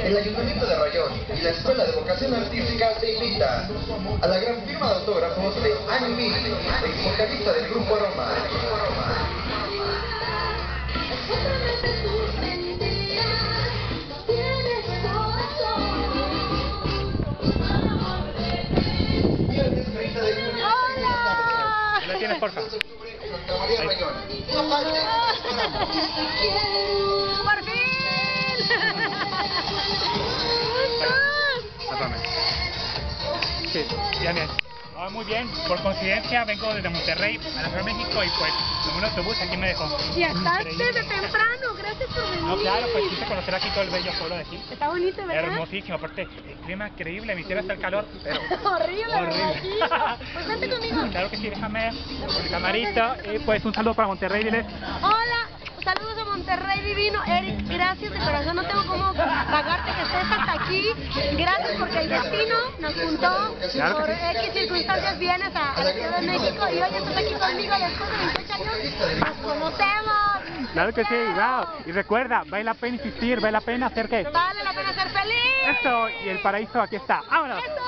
El Ayuntamiento de Rayón y la Escuela de Vocación Artística te invitan a la gran firma de autógrafos de Annie B, ex vocalista del grupo Aroma. Viernes 30 de junio. ¡Hola! ¿La tienes, por favor? No faltes, esperamos. ¡Por fin! Sí, bien. Oh, muy bien, por coincidencia vengo desde Monterrey a la Ciudad de México y pues en un autobús aquí me dejó. Y estás Increíble. desde temprano, gracias por venir. No, claro, pues quise conocer aquí todo el bello pueblo de aquí. Está bonito, ¿verdad? Hermosísimo, aparte, el clima increíble, me hiciera hasta el calor, pero Horrible, ¿verdad? Aquí. Pues vente conmigo. Claro que sí, déjame el camarito y pues un saludo para Monterrey, diles. Hola, saludos a Monterrey divino. Eric, gracias de corazón, no tengo cómo pagarte que estés hasta aquí. Gracias porque el destino nos juntó. Claro Por que sí. X circunstancias vienes a la Ciudad de México y hoy estás aquí conmigo después de 28 años. Nos conocemos. Claro que sí, wow. Y recuerda, vale la pena insistir, vale la pena hacer qué. Vale la pena ser feliz. Esto y el paraíso aquí está. ¡Vámonos! ¡Eso!